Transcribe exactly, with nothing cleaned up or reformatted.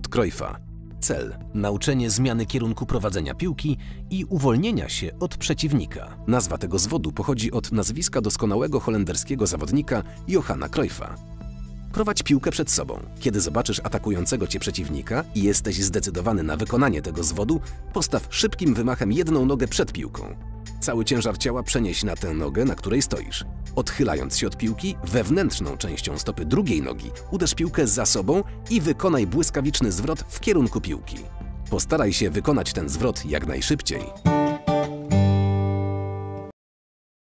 Zwrot Cruyffa. Cel – nauczenie zmiany kierunku prowadzenia piłki i uwolnienia się od przeciwnika. Nazwa tego zwodu pochodzi od nazwiska doskonałego holenderskiego zawodnika Johanna Cruyffa. Prowadź piłkę przed sobą. Kiedy zobaczysz atakującego cię przeciwnika i jesteś zdecydowany na wykonanie tego zwodu, postaw szybkim wymachem jedną nogę przed piłką. Cały ciężar ciała przenieś na tę nogę, na której stoisz. Odchylając się od piłki, wewnętrzną częścią stopy drugiej nogi uderz piłkę za sobą i wykonaj błyskawiczny zwrot w kierunku piłki. Postaraj się wykonać ten zwrot jak najszybciej.